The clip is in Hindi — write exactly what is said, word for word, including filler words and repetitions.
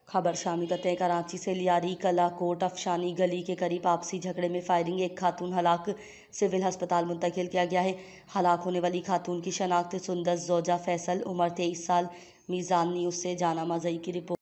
खबर शामी कहते हैं कराची से लियारी कला कोट अफशानी गली के करीब आपसी झगड़े में फायरिंग, एक खातून हलाक, सिविल अस्पताल मुंतकिल किया गया है। हलाक होने वाली खातून की शनाख्त सुंदस जोजा फैसल, उम्र तेईस साल। मीज़ान न्यूज़ से जाना माजई की रिपोर्ट।